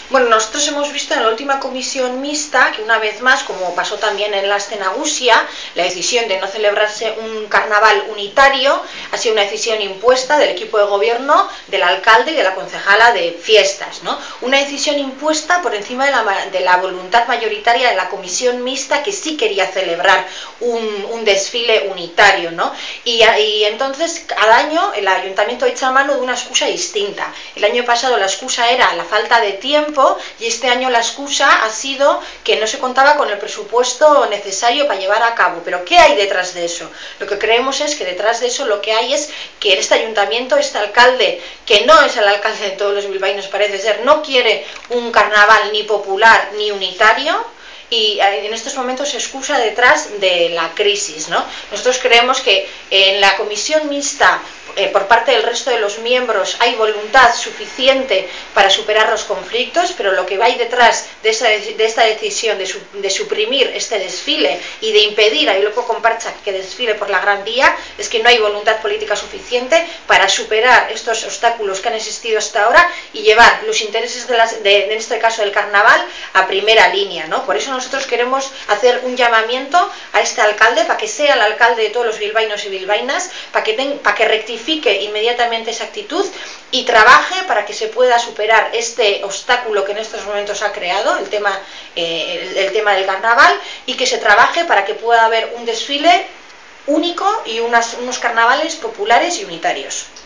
Bueno, nosotros hemos visto en la última comisión mixta que una vez más, como pasó también en la Aste Nagusia, la decisión de no celebrarse un carnaval unitario ha sido una decisión impuesta del equipo de gobierno, del alcalde y de la concejala de fiestas, ¿no? Una decisión impuesta por encima de la voluntad mayoritaria de la comisión mixta, que sí quería celebrar un desfile unitario, ¿no? Y entonces cada año el ayuntamiento echa mano de una excusa distinta. El año pasado la excusa era la falta de tiempo, y este año la excusa ha sido que no se contaba con el presupuesto necesario para llevar a cabo. Pero ¿qué hay detrás de eso? Lo que creemos es que detrás de eso lo que hay es que este ayuntamiento, este alcalde, que no es el alcalde de todos los bilbaínos parece ser, no quiere un carnaval ni popular ni unitario, y en estos momentos se excusa detrás de la crisis, ¿no? Nosotros creemos que en la comisión mixta, por parte del resto de los miembros, hay voluntad suficiente para superar los conflictos, pero lo que va ahí detrás de esta decisión de suprimir este desfile y de impedir a Iloco Comparcha que desfile por la Gran Vía es que no hay voluntad política suficiente para superar estos obstáculos que han existido hasta ahora y llevar los intereses en este caso del carnaval a primera línea, ¿no? Por eso nosotros queremos hacer un llamamiento a este alcalde para que sea el alcalde de todos los bilbaínos y bilbaínas, para que rectifique inmediatamente esa actitud y trabaje para que se pueda superar este obstáculo que en estos momentos ha creado el tema del carnaval, y que se trabaje para que pueda haber un desfile único y unos carnavales populares y unitarios.